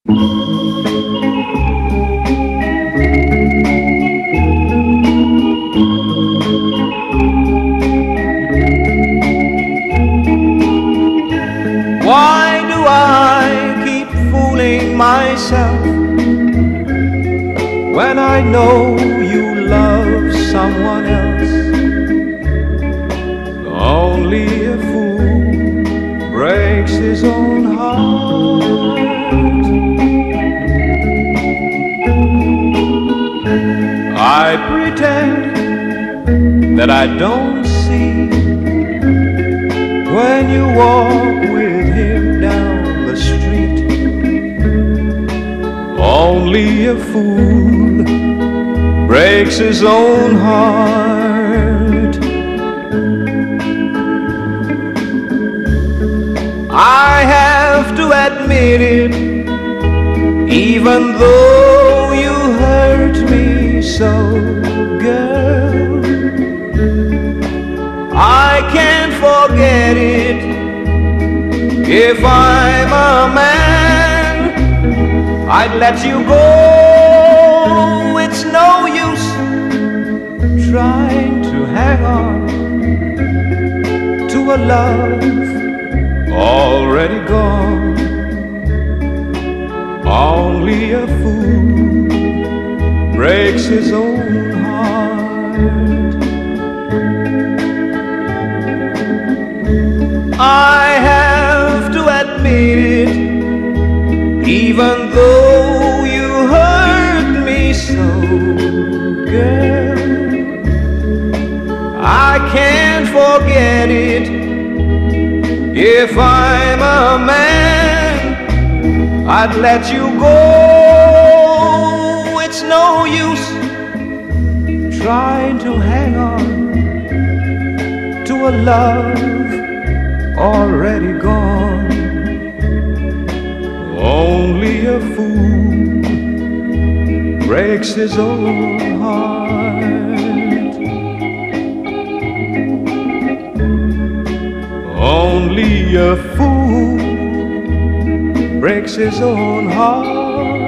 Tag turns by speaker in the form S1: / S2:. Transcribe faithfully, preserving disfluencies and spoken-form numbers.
S1: Why do I keep fooling myself when I know you love someone else? Only a fool breaks his own heart. I pretend that I don't see when you walk with him down the street. Only a fool breaks his own heart. I have to admit it, even though you hurt me so, girl. I can't forget it. If I'm a man, I'd let you go. It's no use trying to hang on to a love already gone. Only a fool breaks his own heart. I have to admit it, even though you hurt me so, girl. I can't forget it. If I'm a man, I'd let you go. It's no use trying to hang on to a love already gone. Only a fool breaks his own heart. Only a fool breaks his own heart.